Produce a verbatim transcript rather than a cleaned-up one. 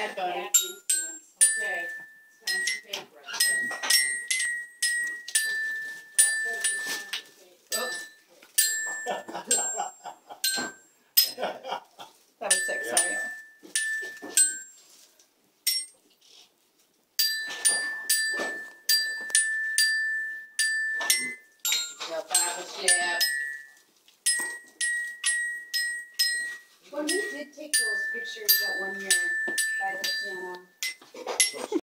bad, buddy. Bad influence. Okay, it's time for paper. That was six, Yeah. sorry. Your battleship. When we did take those pictures that one year by the piano,